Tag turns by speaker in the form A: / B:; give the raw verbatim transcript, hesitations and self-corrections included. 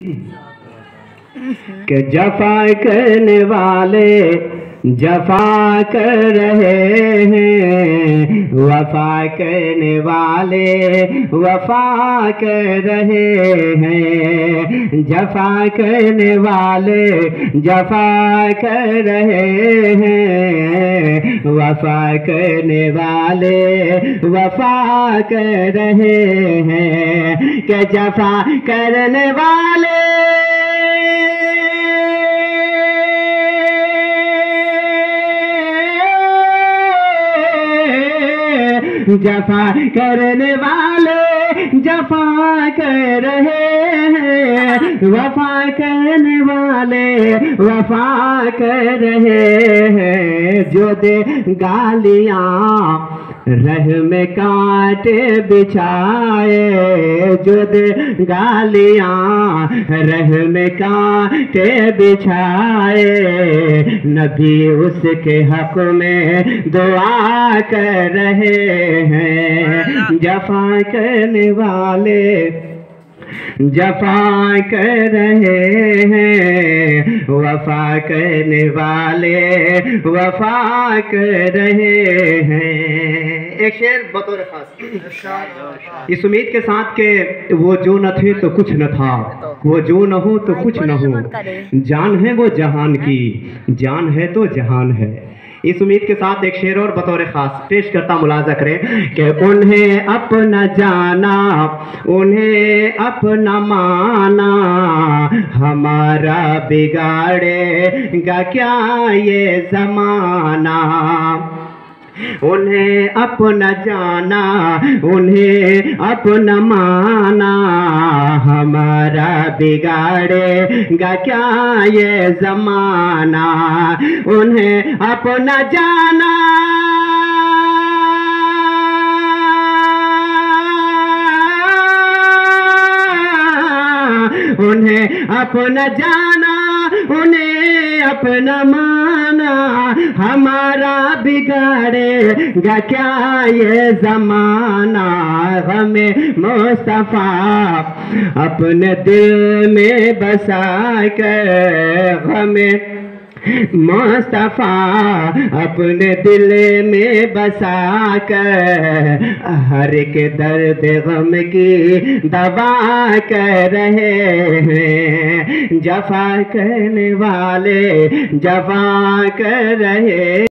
A: कि जफा करने वाले जफा कर रहे हैं, वफा करने वाले वफा कर रहे हैं। जफा करने वाले जफा कर रहे हैं, वफा करने वाले वफा कर रहे हैं। कि जफा करने वाले जफा करने वाले जफा कर रहे हैं, वफा करने वाले वफा कर रहे हैं। जो दे गालियाँ रह में कांटे बिछाए, जो दे गालियाँ रह में कांटे बिछाए, नबी उसके हक में दुआ कर रहे हैं। जफा करने वाले जफा कर रहे हैं, वफा करने वाले वफा कर रहे हैं। एक शेर बतौर खास इस उम्मीद के साथ के वो जो न थे तो कुछ न था, वो जो न हो तो कुछ न हो, जान है वो जहान की, जान है तो जहान है। इस उम्मीद के साथ एक शेर और बतौर खास पेश करता मुलाजा करें कि उन्हें अपना जाना, उन्हें अपना माना, हमारा बिगाड़ेगा क्या ये जमाना। उन्हें अपना जाना, उन्हें अपना माना, हमारा बिगाड़ेगा क्या ये जमाना। उन्हें अपना जाना, उन्हें अपना जाना, उन्हें अपना माना, हमारा बिगाड़ेगा क्या ये जमाना। हमें मुस्तफा अपने दिल में बसा कर, हमें मुस्तफा अपने दिल में बसा कर, हर एक दर्द गम की दवा कर रहे हैं। जफा करने वाले जफा कर रहे